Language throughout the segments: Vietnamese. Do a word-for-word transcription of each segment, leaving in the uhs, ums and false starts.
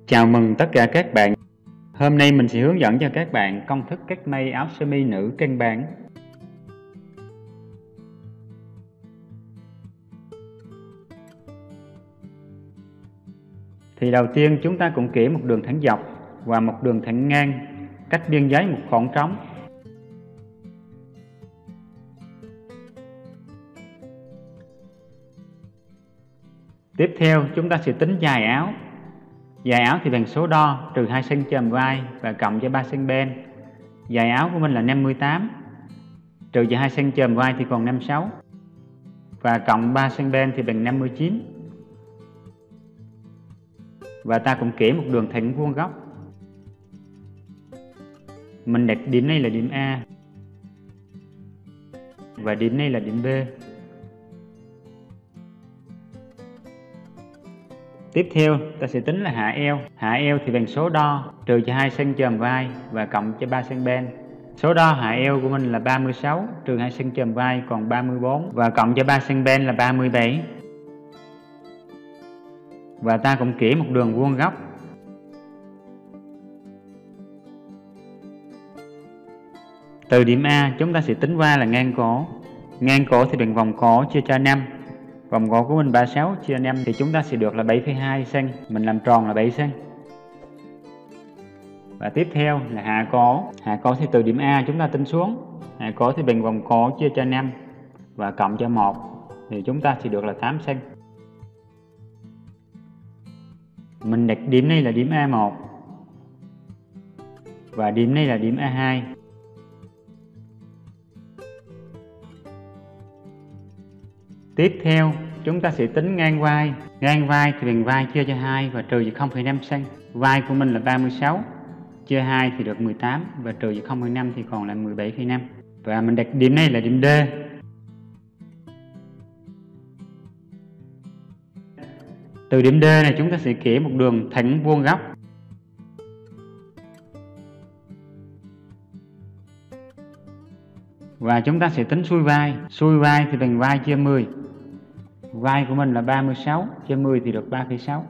Chào mừng tất cả các bạn. Hôm nay mình sẽ hướng dẫn cho các bạn công thức cắt may áo sơ mi nữ căn bản. Thì đầu tiên chúng ta cũng kẻ một đường thẳng dọc và một đường thẳng ngang cách biên giới một khoảng trống. Tiếp theo chúng ta sẽ tính dài áo. Dài áo thì bằng số đo trừ hai xăng-ti-mét chòm vai và cộng cho ba xăng bên. Dài áo của mình là năm mươi tám, trừ cho hai xăng-ti-mét chòm vai thì còn năm mươi sáu, và cộng ba xăng bên thì bằng năm mươi chín. Và ta cũng kẻ một đường thẳng vuông góc. Mình đặt điểm này là điểm A và điểm này là điểm B. Tiếp theo ta sẽ tính là hạ eo. Hạ eo thì bằng số đo trừ cho hai xăng-ti-mét chòm vai và cộng cho ba xăng bên. Số đo hạ eo của mình là ba mươi sáu, trừ hai xăng-ti-mét chòm vai còn ba mươi bốn và cộng cho ba xăng bên là ba mươi bảy. Và ta cũng kẻ một đường vuông góc. Từ điểm A chúng ta sẽ tính qua là ngang cổ. Ngang cổ thì bằng vòng cổ chia cho năm. Vòng cổ của mình ba mươi sáu chia năm thì chúng ta sẽ được là bảy phẩy hai xăng-ti-mét. Mình làm tròn là bảy xăng-ti-mét. Và tiếp theo là hạ cổ. Hạ cổ thì từ điểm A chúng ta tính xuống. Hạ cổ thì bằng vòng cổ chia cho năm và cộng cho một thì chúng ta sẽ được là tám xăng-ti-mét. Mình đặt điểm này là điểm A một và điểm này là điểm A hai. Tiếp theo chúng ta sẽ tính ngang vai. Ngang vai thì bằng vai chia cho hai và trừ cho không phẩy năm xăng-ti-mét. Vai của mình là ba mươi sáu, chia hai thì được mười tám và trừ cho không phẩy năm thì còn là mười bảy phẩy năm. Và mình đặt điểm này là điểm D. Từ điểm D này chúng ta sẽ kẻ một đường thẳng vuông góc. Và chúng ta sẽ tính xuôi vai. Xuôi vai thì bằng vai chia mười. Vai của mình là ba mươi sáu, chia mười thì được ba phẩy sáu.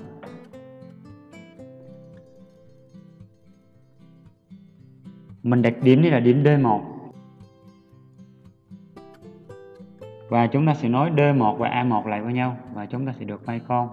Mình đặt điểm này là điểm D một. Và chúng ta sẽ nối D một và A một lại với nhau và chúng ta sẽ được vai con.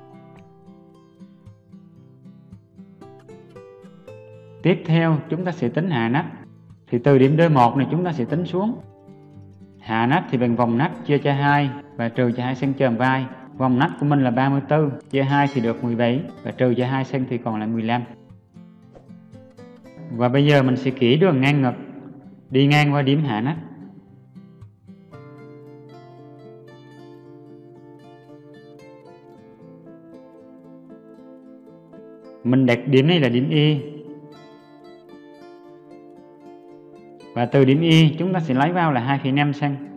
Tiếp theo chúng ta sẽ tính hạ nách. Thì từ điểm D một này chúng ta sẽ tính xuống. Hạ nách thì bằng vòng nách chia cho hai và trừ cho hai xăng-ti-mét chòm vai. Vòng nách của mình là ba mươi tư, chia hai thì được mười bảy và trừ cho hai xăng-ti-mét thì còn là mười lăm. Và bây giờ mình sẽ kẻ đường ngang ngực đi ngang qua điểm hạ nách. Mình đặt điểm này là điểm Y. Và từ điểm Y chúng ta sẽ lấy vào là hai phẩy năm xăng-ti-mét.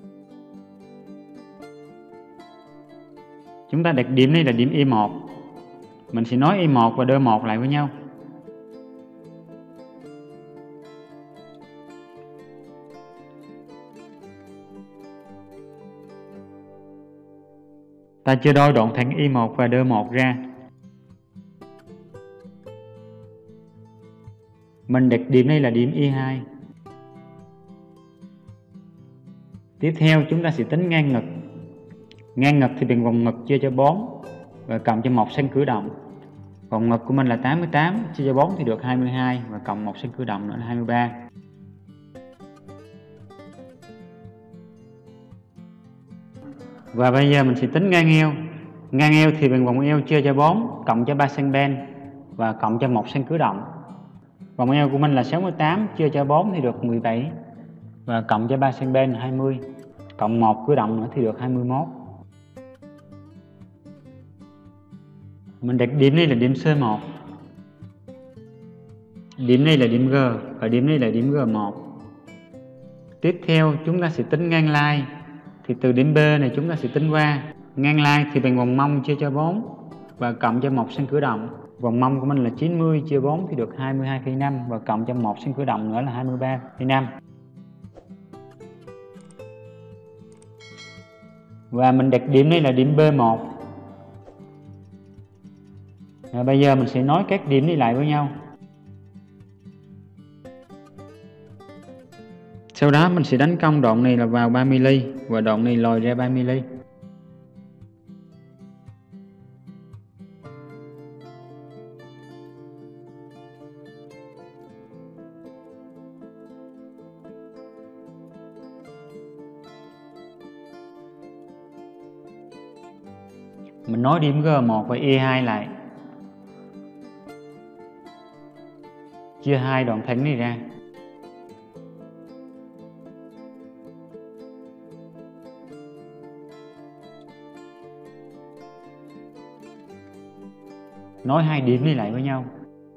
Chúng ta đặt điểm này là điểm Y một. Mình sẽ nối Y một và D một lại với nhau. Ta chia đôi đoạn thẳng Y một và D một ra. Mình đặt điểm này là điểm Y hai. Tiếp theo chúng ta sẽ tính ngang ngực. Ngang ngực thì bằng vòng ngực chia cho bốn và cộng cho một xăng cử động. Vòng ngực của mình là tám mươi tám, chia cho bốn thì được hai mươi hai và cộng một xăng cử động nữa là hai mươi ba. Và bây giờ mình sẽ tính ngang eo. Ngang eo thì bằng vòng eo chia cho bốn cộng cho ba xăng bên và cộng cho một xăng cử động. Vòng eo của mình là sáu mươi tám, chia cho bốn thì được mười bảy và cộng cho ba xăng bên là hai mươi, cộng một cử động nữa thì được hai mươi mốt. Mình đặt điểm này là điểm C một. Điểm này là điểm G và điểm này là điểm G một. Tiếp theo chúng ta sẽ tính ngang lai. Thì từ điểm B này chúng ta sẽ tính qua. Ngang lai thì bằng vòng mông chia cho bốn và cộng cho một xăng cử động. Vòng mông của mình là chín mươi, chia bốn thì được hai mươi hai phẩy năm và cộng cho một xăng cử động nữa là hai mươi ba phẩy năm. Và mình đặt điểm này là điểm B một. Rồi bây giờ mình sẽ nối các điểm này lại với nhau. Sau đó mình sẽ đánh cong đoạn này là vào ba mi-li và đoạn này lòi ra ba mi-li. Mình nối điểm G một và E hai lại, chia hai đoạn thẳng này ra. Nối hai điểm này lại với nhau,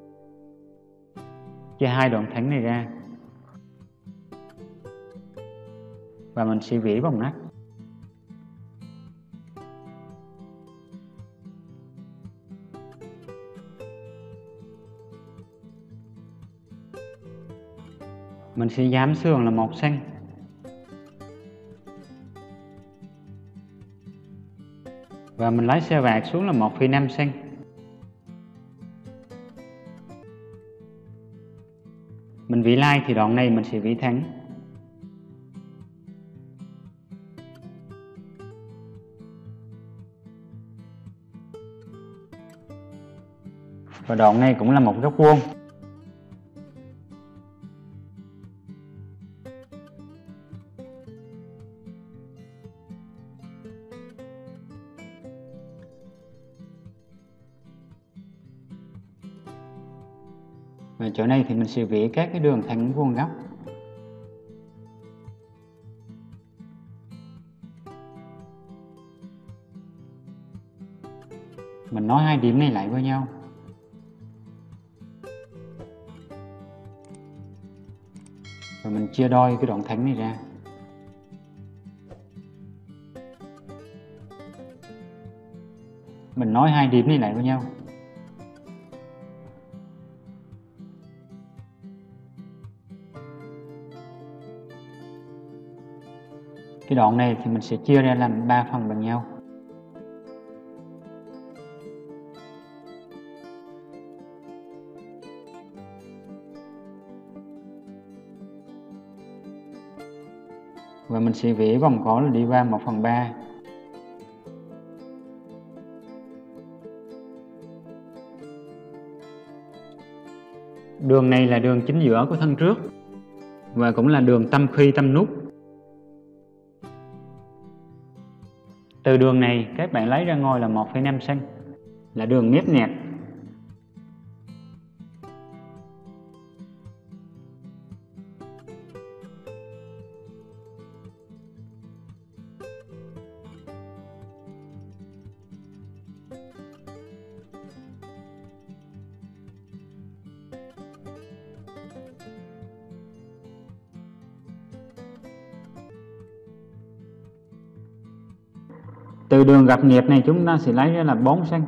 chia hai đoạn thẳng này ra và mình sẽ vẽ vòng nắp. Mình sẽ giảm sườn là một xăng. Và mình lấy xe vạc xuống là một phẩy năm xăng. Mình vẽ lai thì đoạn này mình sẽ vẽ thẳng. Và đoạn này cũng là một góc vuông. Và chỗ này thì mình sẽ vẽ các cái đường thẳng vuông góc. Mình nối hai điểm này lại với nhau. Và mình chia đôi cái đoạn thẳng này ra. Mình nối hai điểm này lại với nhau. Cái đoạn này thì mình sẽ chia ra làm ba phần bằng nhau. Và mình sẽ vẽ vòng cổ là đi qua một phần ba. Đường này là đường chính giữa của thân trước và cũng là đường tâm khi tâm nút. Từ đường này các bạn lấy ra ngôi là một phẩy năm xăng, là đường mép nẹp. Từ đường gặp nghiệp này chúng ta sẽ lấy ra là bốn xăng.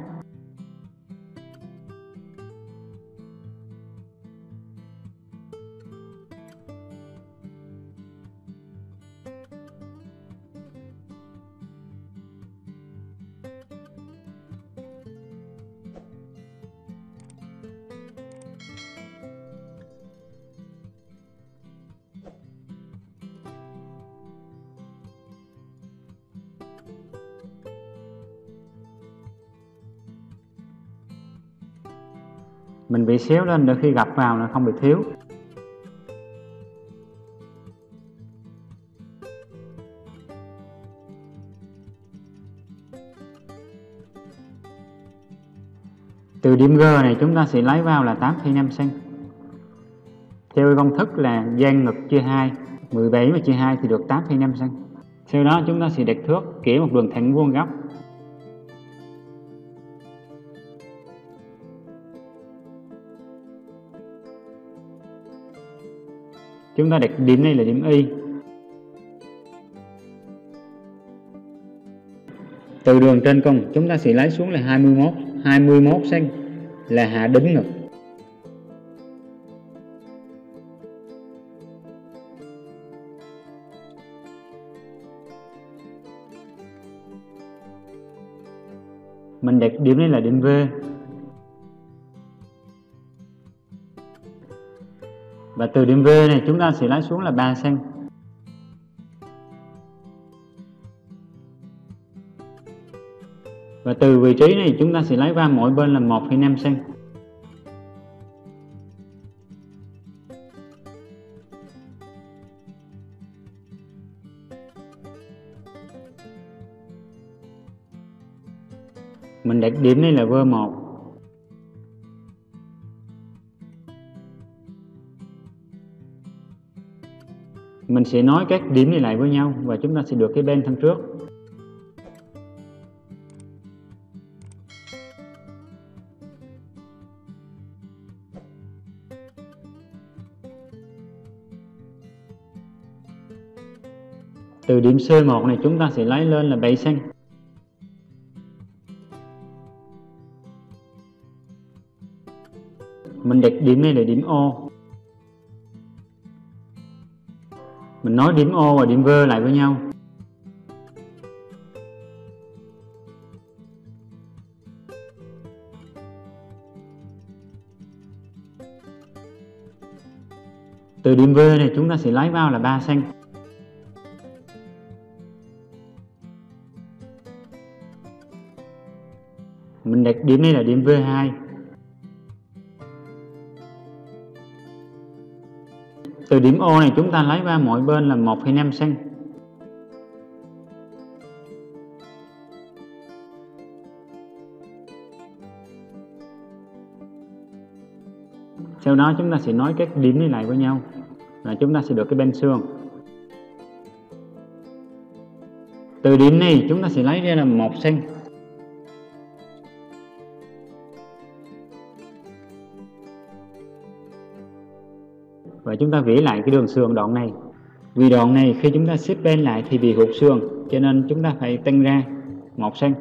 Mình bị xéo lên để khi gặp vào là không bị thiếu. Từ điểm G này chúng ta sẽ lấy vào là tám phẩy năm xăng. Theo công thức là gian ngực chia hai, mười bảy mà chia hai thì được tám phẩy năm xăng. Sau đó chúng ta sẽ đặt thước kẻ một đường thẳng vuông góc. Chúng ta đặt điểm này là điểm Y. Từ đường trên cùng chúng ta sẽ lấy xuống là hai mươi mốt, hai mươi mốt xăng là hạ đính ngực. Mình đặt điểm này là điểm V. Và từ điểm V này chúng ta sẽ lấy xuống là ba xăng. Và từ vị trí này chúng ta sẽ lấy qua mỗi bên là một phẩy năm xăng. Mình đặt điểm này là vê một. Mình sẽ nối các điểm này lại với nhau và chúng ta sẽ được cái bên thân trước. Từ điểm xê một này chúng ta sẽ lấy lên là bảy xăng. Mình đặt điểm này là điểm O. Mình nối điểm O và điểm V lại với nhau. Từ điểm V này chúng ta sẽ lấy vào là ba xăng. Mình đặt điểm này là điểm vê hai. Từ điểm O này chúng ta lấy qua mỗi bên là một phẩy năm xăng. Sau đó chúng ta sẽ nối các điểm này lại với nhau và chúng ta sẽ được cái bên xương. Từ điểm này chúng ta sẽ lấy ra là một xăng. Và chúng ta vẽ lại cái đường sườn đoạn này. Vì đoạn này khi chúng ta xếp bên lại thì bị hụt sườn, cho nên chúng ta phải tăng ra một xăng.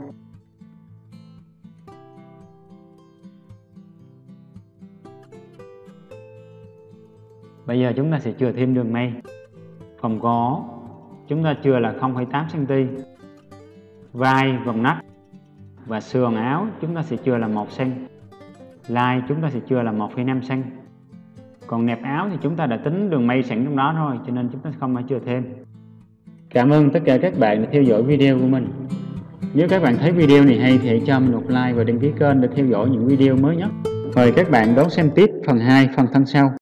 Bây giờ chúng ta sẽ chừa thêm đường may. Vòng cổ chúng ta chừa là không phẩy tám xăng ti mét. Vai, vòng nách và sườn áo chúng ta sẽ chừa là một xăng. Lai chúng ta sẽ chừa là một phẩy năm xăng. Còn nẹp áo thì chúng ta đã tính đường may sẵn trong đó rồi, cho nên chúng ta không phải chừa thêm. Cảm ơn tất cả các bạn đã theo dõi video của mình. Nếu các bạn thấy video này hay thì hãy cho mình một like và đăng ký kênh để theo dõi những video mới nhất. Mời các bạn đón xem tiếp phần hai, phần thân sau.